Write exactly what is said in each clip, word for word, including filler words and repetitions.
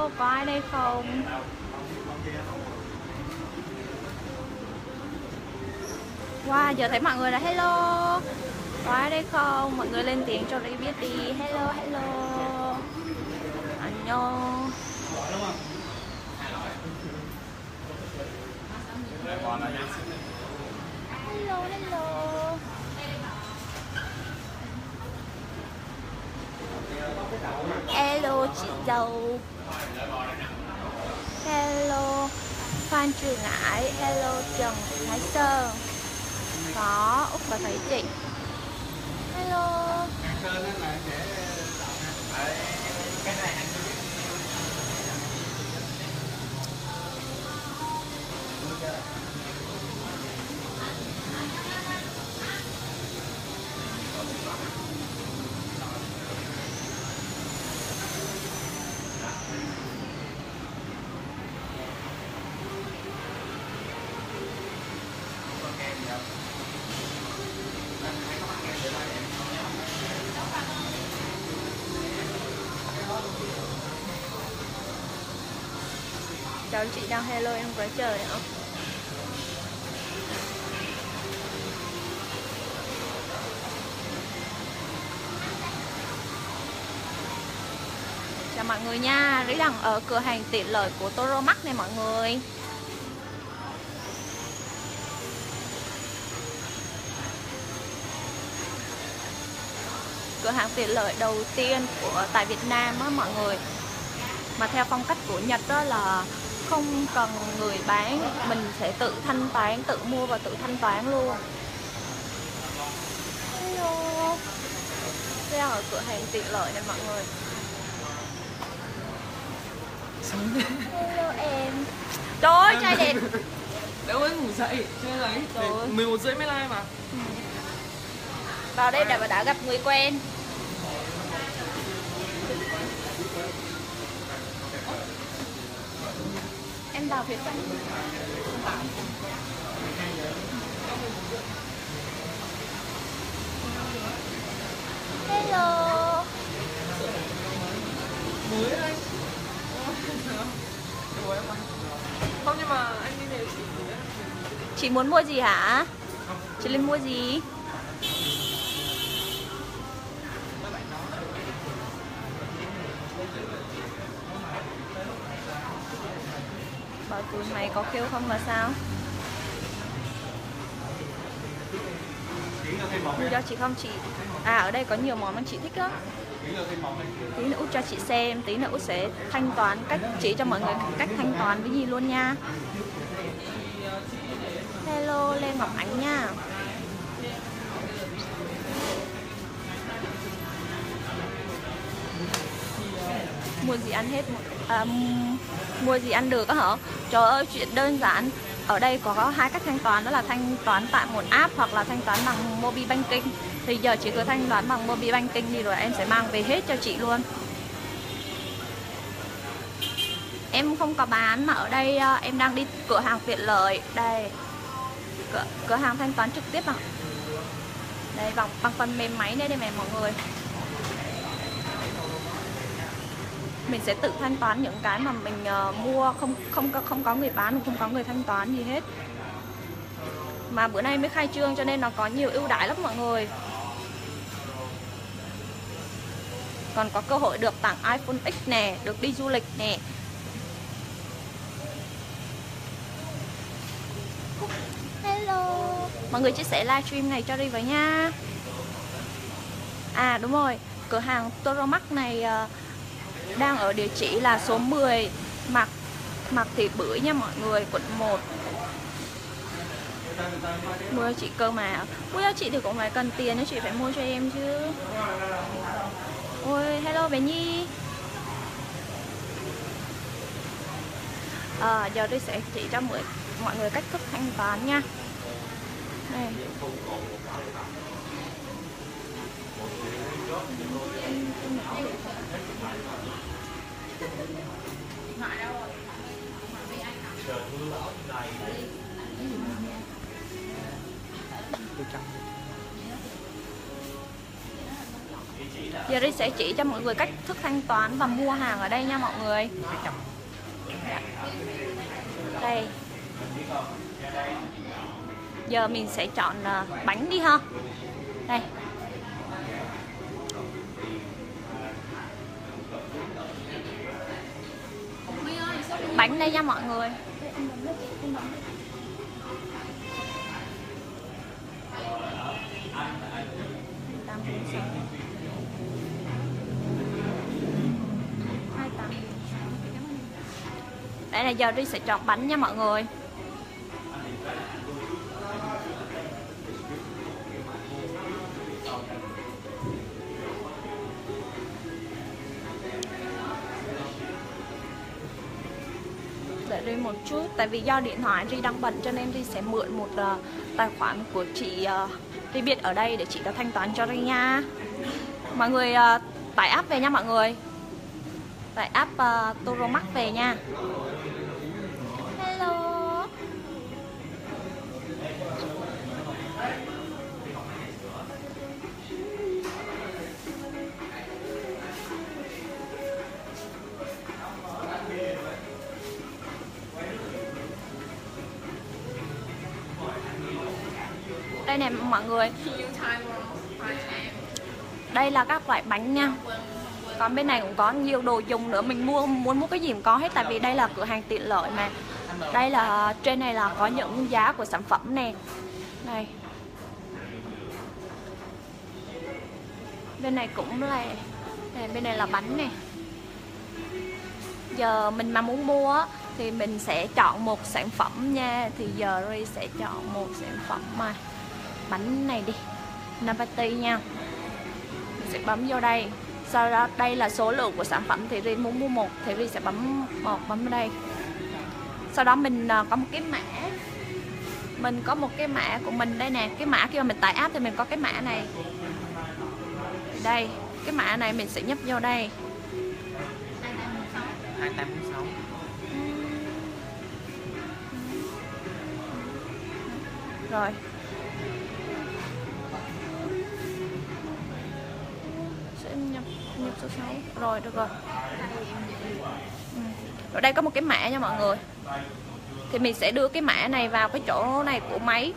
Hello, có ai đây không? Wow, giờ thấy mọi người là hello. Có ai đây không? Mọi người lên tiếng cho Ray biết đi. Hello, hello. Annyeong. Hello, hello. Hello chị dâu. Hello Phan Trường Ải. Hello Trần Thái Sơn. Có Úc và thấy chị. Hello. Cháu chị đang hello em quá trời nữa. Chào mọi người nha, Rí đang ở cửa hàng tiện lợi của Toromax này mọi người. Cửa hàng tiện lợi đầu tiên của tại Việt Nam á mọi người. Mà theo phong cách của Nhật đó là không cần người bán, mình sẽ tự thanh toán, tự mua và tự thanh toán luôn. Hello. Đang ở cửa hàng tiện lợi này mọi người. Hello em. Trời ơi, trai đẹp. Đâu ấy ngủ dậy, chơi lấy. mười một rưỡi mới live mà. Vào đây đã đã gặp người quen. Em vào phía trong. Hello. Mới anh. Không nhưng mà anh đi về chị. Chị muốn mua gì hả? Chị Linh mua gì? Bảo tụi mày có kêu không là sao? Mua cho chị không chị? À ở đây có nhiều món mà chị thích đó. Tí nữa Út cho chị xem, tí nữa Út sẽ thanh toán cách chỉ cho mọi người cách thanh toán cái gì luôn nha. Hello Lê Ngọc Ánh nha. Mua gì ăn hết à, mua gì ăn được á hả? Trời ơi chuyện đơn giản. Ở đây có hai cách thanh toán, đó là thanh toán tại một app hoặc là thanh toán bằng Mobile Banking. Thì giờ chị cứ thanh toán bằng Mobile Banking đi rồi em sẽ mang về hết cho chị luôn. Em không có bán mà ở đây em đang đi cửa hàng tiện lợi. Đây cửa, cửa hàng thanh toán trực tiếp bằng đây bằng, bằng phần mềm máy đây đây này mọi người. Mình sẽ tự thanh toán những cái mà mình uh, mua, không không không có người bán, không có người thanh toán gì hết. Mà bữa nay mới khai trương cho nên nó có nhiều ưu đãi lắm mọi người. Còn có cơ hội được tặng iPhone X nè, được đi du lịch nè. Hello. Mọi người chia sẻ livestream này cho đi với nha. À đúng rồi, cửa hàng Toromax này uh, đang ở địa chỉ là số mười Mạc Mạc Thị Bưởi nha mọi người, quận một. Mua cho chị cơ mà. Mua cho chị thì cũng phải cần tiền, chị phải mua cho em chứ. Ôi hello bé Nhi. À, giờ tôi sẽ chỉ cho mọi, mọi người cách thức thanh toán nha. Đây. Giờ Ri sẽ chỉ cho mọi người cách thức thanh toán và mua hàng ở đây nha mọi người. Đây. Giờ mình sẽ chọn uh, bánh đi ha. Đây. Bánh đây nha mọi người. Đây là giờ Ri sẽ chọn bánh nha mọi người. Đợi Ri một chút, tại vì do điện thoại Ri đang bận cho nên Ri sẽ mượn một uh, tài khoản của chị uh, Ri biết ở đây để chị đã thanh toán cho Ri nha. Mọi người uh, tải app về nha mọi người. Tải app uh, Toromax về nha. Hello. Đây này mọi người. Đây là các loại bánh nha. Còn bên này cũng có nhiều đồ dùng nữa. Mình mua muốn mua cái gì cũng có hết. Tại vì đây là cửa hàng tiện lợi mà. Đây là trên này là có những giá của sản phẩm nè. Đây. Bên này cũng là đây, bên này là bánh nè. Giờ mình mà muốn mua thì mình sẽ chọn một sản phẩm nha. Thì giờ Ri sẽ chọn một sản phẩm mà bánh này đi, Navati nha. Mình sẽ bấm vô đây. Sau đó đây là số lượng của sản phẩm thì Ri muốn mua một thì Ri sẽ bấm một, bấm vào đây. Sau đó mình có một cái mã. Mình có một cái mã của mình đây nè. Cái mã khi mà mình tải app thì mình có cái mã này. Đây, cái mã này mình sẽ nhấp vô đây. hai tám bốn sáu. Rồi. Sẽ nhập nhập số sáu. Rồi được rồi. Ừ. Ở đây có một cái mã nha mọi người. Thì mình sẽ đưa cái mã này vào cái chỗ này của máy.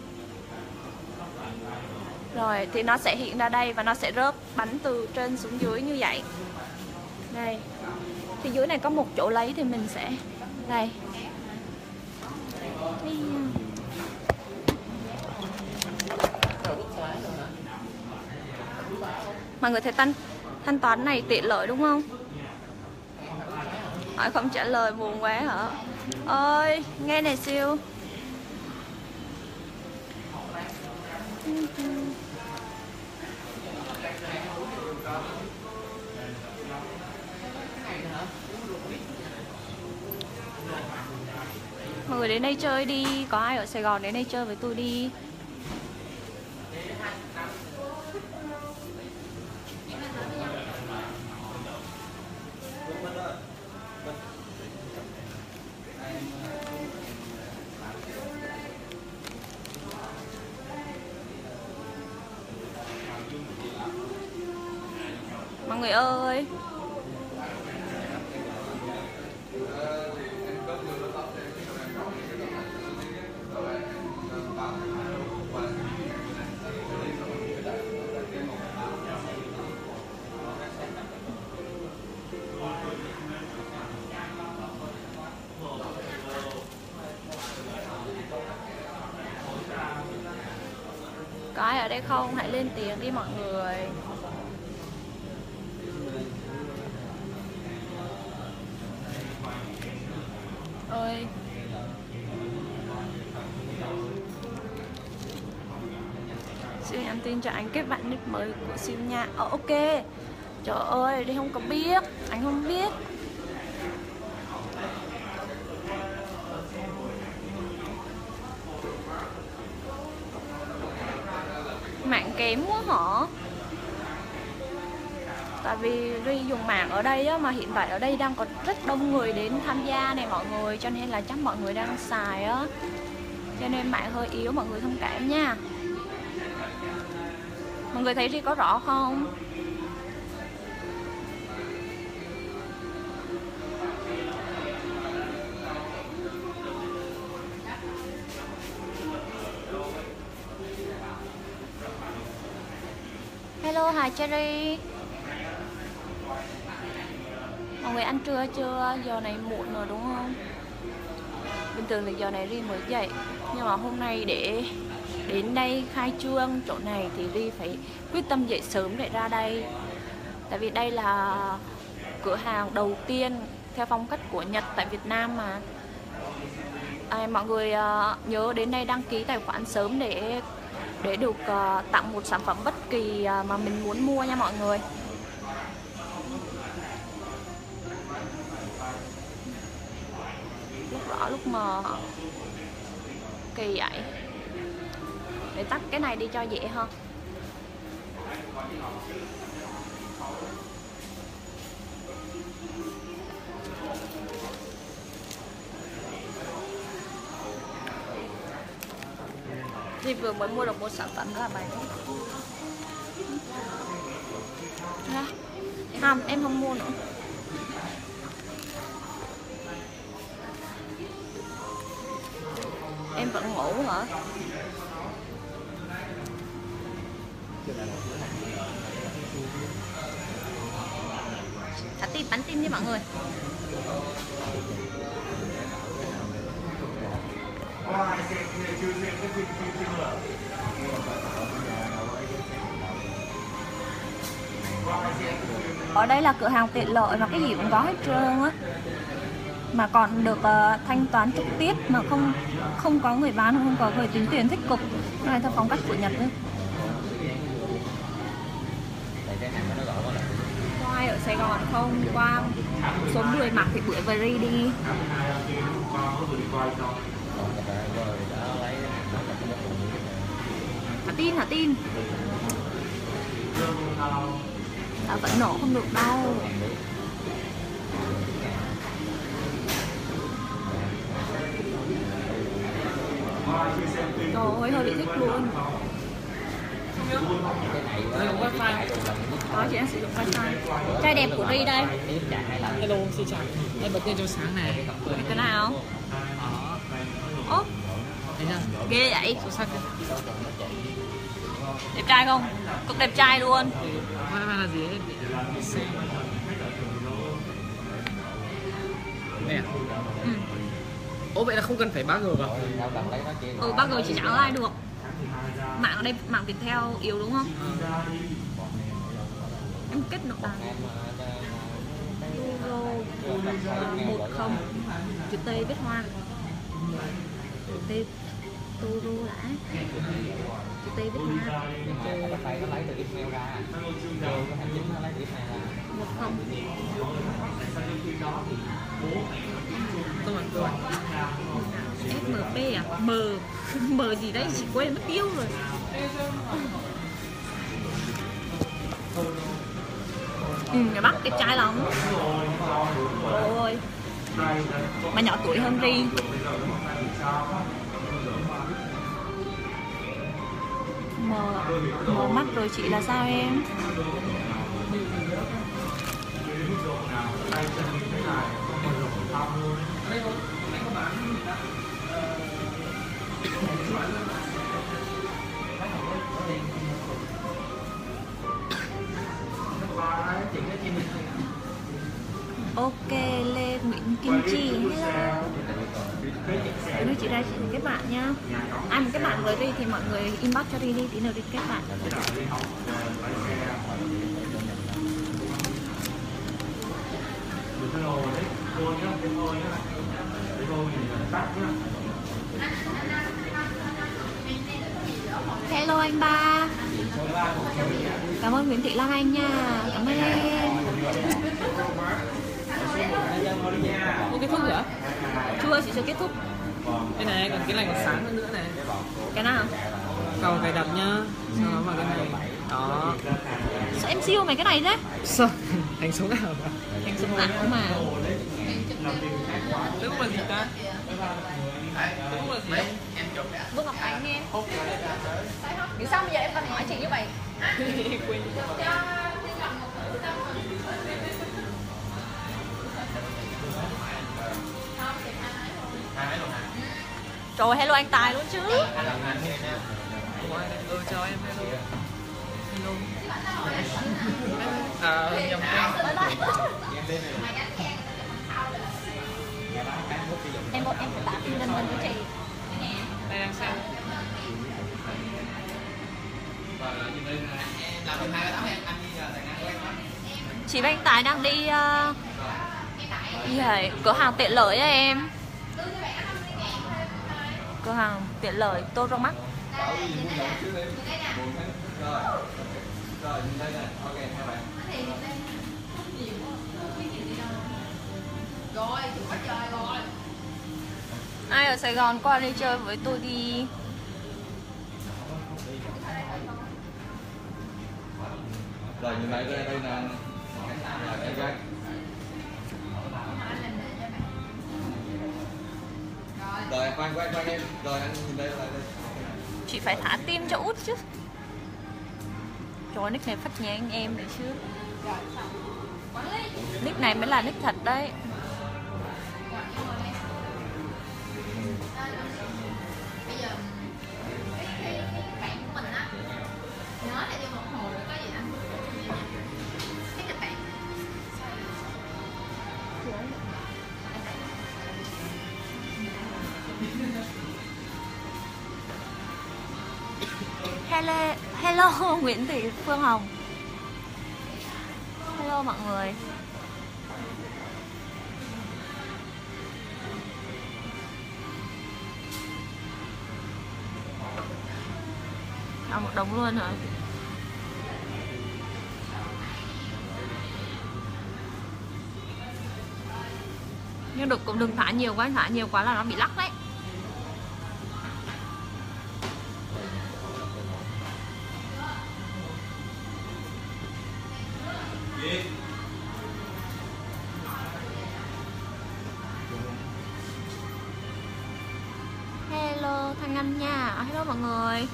Rồi thì nó sẽ hiện ra đây và nó sẽ rớt bánh từ trên xuống dưới như vậy. Đây. Thì dưới này có một chỗ lấy thì mình sẽ đây. Mọi người thấy thanh thanh toán này tiện lợi đúng không? Hỏi không trả lời buồn quá hả? Ơi, nghe này siêu. Mọi người đến đây chơi đi. Có ai ở Sài Gòn đến đây chơi với tôi đi. Mọi người ơi, có ai ở đây không? Hãy lên tiếng đi mọi người. Ơi. Siêu nhắn tin cho anh kết bạn nick mới của siêu nha. Ờ ok. Trời ơi, đây không có biết. Anh không biết. Mạng kém quá hả? Tại vì Ri dùng mạng ở đây á, mà hiện tại ở đây đang có rất đông người đến tham gia này mọi người. Cho nên là chắc mọi người đang xài á. Cho nên mạng hơi yếu, mọi người thông cảm nha. Mọi người thấy Ri có rõ không? Hello Hà Cherry. Mọi người ăn trưa chưa? Giờ này muộn rồi đúng không? Bình thường là giờ này Ri mới dậy, nhưng mà hôm nay để đến đây khai trương chỗ này thì Ri phải quyết tâm dậy sớm để ra đây. Tại vì đây là cửa hàng đầu tiên theo phong cách của Nhật tại Việt Nam mà. À, mọi người uh, nhớ đến đây đăng ký tài khoản sớm để để được uh, tặng một sản phẩm bất kỳ uh, mà mình muốn mua nha mọi người. Lúc rõ lúc mờ kỳ vậy. Để tắt cái này đi cho dễ hơn. Thì vừa mới mua được một sản phẩm đó là bài đó. Không, em không mua nữa. Em vẫn ngủ hả? Thả tim, bắn tim đi mọi người. Ở đây là cửa hàng tiện lợi và cái gì cũng có hết trơn á, mà còn được uh, thanh toán trực tiếp mà không không có người bán, không có người tính tiền thích cực. Cái này theo phong cách của Nhật nữa. Có ai ở Sài Gòn không? Qua số mười mặc thì bưởi và Ri đi. Hả tin, hả tin. À, vẫn nổ không được đâu. Trời ơi, hơi bị thích luôn. Có, chị đang sử dụng wifi. Chai đẹp của Ri đây. Hello, xin chào. Em bật lên cho sáng này. Cái nào? Ố, ghê vậy. Đẹp trai không? Cực đẹp trai luôn. Hoa là gì ấy? Nè. Ừ. Ồ, vậy là không cần phải ba G vào. Ừ, ba G chỉ chẳng online được. Mạng ở đây, mạng Viettel yếu đúng không? Em kết nối à? một không chữ T viết hoa. Chữ T Turo đã. Chữ T viết hoa. một không. ép em pê à? M M gì đấy chị quên mất tiêu rồi. Ừ, người Bắc đẹp trai lắm. Ôi, mà nhỏ tuổi hơn Ri. Mờ, mờ mắt rồi chị là sao em? Ok, Lê Nguyễn Kim Chi. Hello. Tí nữa chị ra chị kết bạn nha. Ai muốn kết bạn với Ri thì mọi người inbox cho Ri đi, tí nữa Ri kết bạn. Hello anh ba. Cảm ơn Nguyễn Thị Lan Anh nha. Cảm ơn em. Cô kết thúc rồi ạ? Chưa, chị chưa kết thúc. Đây này, còn cái lành sáng hơn nữa này. Cái nào? Cầu cài đặt nhá. Sau đó vào cái này. Đó. Sao em siêu mày cái này thế? Sao? Thành số nào mà? Thành số ảo mà. Tức là gì ta? Tức là gì? Vương Ngọc Ánh nghe. Vì sao bây giờ em còn hỏi chị như vậy? Quên. Trời, hello anh Tài luôn chứ. Ừ, chào em, hello. Hello. À, nhầm em một em phải tạm tin lên với chị. đây đang xem. Chị Bánh Tài đang đi uh, gì vậy? Cửa hàng tiện lợi á em. Cửa hàng tiện lợi Tô Rô Mắc. Ai ở Sài Gòn qua đây chơi với tôi đi. Rồi như vậy đây đây là rồi khoan khoan khoan em rồi anh nhìn đây là đây. Chị phải thả tim cho út chứ. Trời ơi, nick này phát nhà anh em đấy chứ. Nick này mới là nick thật đấy. Hello, hello Nguyễn Thị Phương Hồng. Hello mọi người. À, một đống luôn hả? Nhưng được cũng đừng thả nhiều quá, thả nhiều quá là nó bị lắc đấy. Hello Thanh Anh nha. Hello mọi người.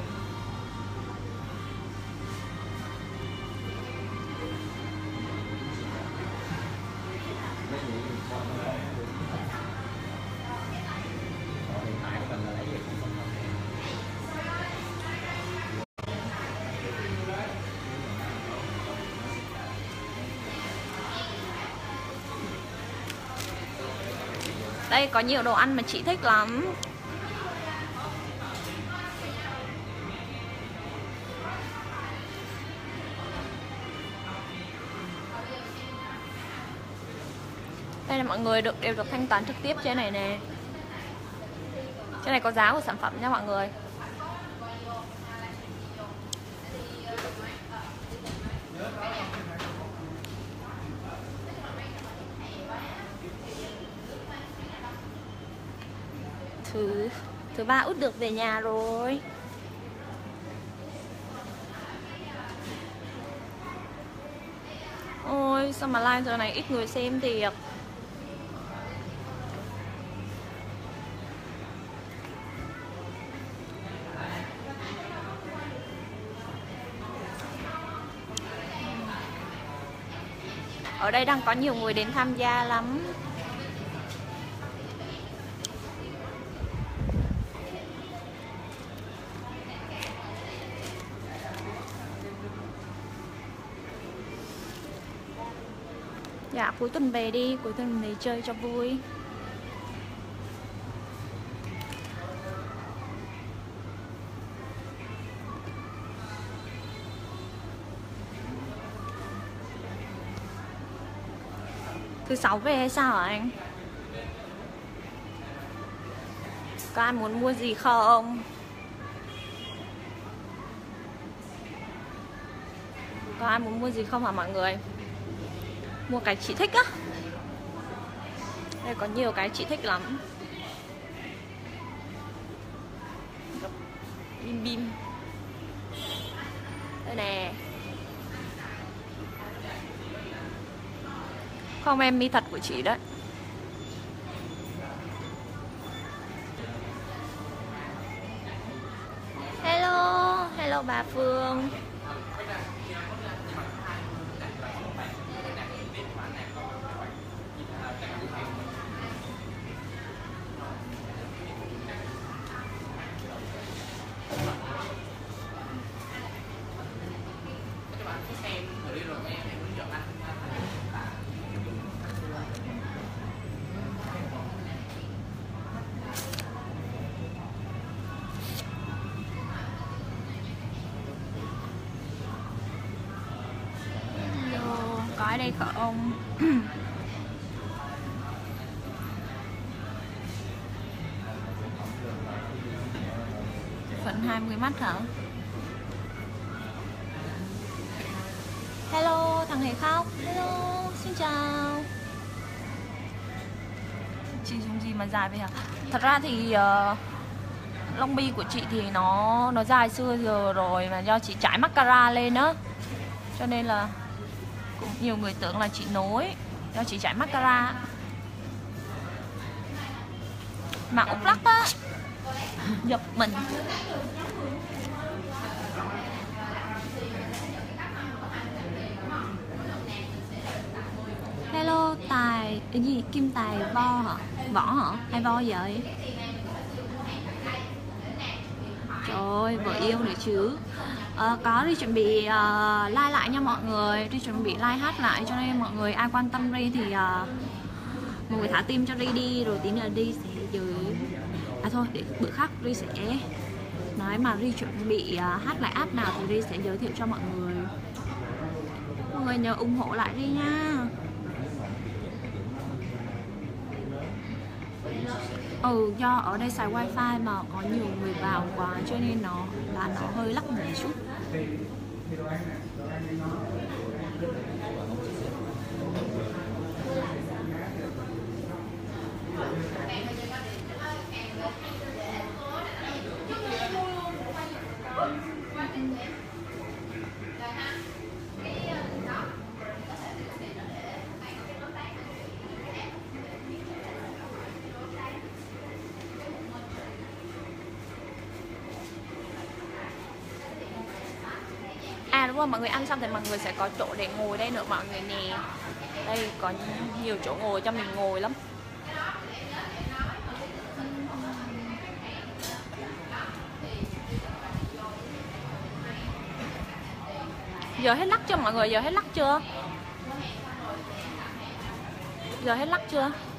Đây có nhiều đồ ăn mà chị thích lắm. Đây là mọi người được đều được thanh toán trực tiếp trên này nè. Trên này có giá của sản phẩm nha mọi người. Thứ thứ ba út được về nhà rồi. Ôi sao mà live giờ này ít người xem thiệt. Ở đây đang có nhiều người đến tham gia lắm. Dạ cuối tuần về đi, cuối tuần về chơi cho vui. Thứ sáu về hay sao hả anh? Có ai muốn mua gì không? Có ai muốn mua gì không hả mọi người? Mua cái chị thích á. Đây có nhiều cái chị thích lắm. Bim bim. Đây nè. Không em mi thật của chị đấy. Hello, hello bà Phương. hay không? Phần hai mươi mắt hả? Hello, thằng Hề khóc. Hello, xin chào. Chị dùng gì mà dài vậy hả? Thật ra thì uh, lông mi của chị thì nó nó dài xưa giờ rồi, mà do chị chải mascara lên á, cho nên là cũng nhiều người tưởng là chị nối, do chị chải mascara. Mà úp lắc á, giật mình. Hello, Tài, cái gì? Kim Tài Vo hả? Võ hả? Hay Vo vậy? Trời ơi, vợ yêu nữa chứ. à, Có đi chuẩn bị uh, like lại nha mọi người. Đi chuẩn bị like hát lại, cho nên mọi người ai quan tâm Ri thì uh, mọi người thả tim cho Ri đi. Rồi tí nữa Ri sẽ dưới. À thôi, để bữa khác Ri sẽ nói mà Ri chuẩn bị uh, hát lại app nào thì Ri sẽ giới thiệu cho mọi người. Mọi người nhớ ủng hộ lại Ri nha. Ừ, do ở đây xài wifi mà có nhiều người vào quá cho nên nó là nó hơi lắc một chút. À đúng rồi, mọi người ăn xong thì mọi người sẽ có chỗ để ngồi đây nữa mọi người nè. Đây có nhiều chỗ ngồi cho mình ngồi lắm. Giờ hết lắc chưa mọi người? Giờ hết lắc chưa? Giờ hết lắc chưa?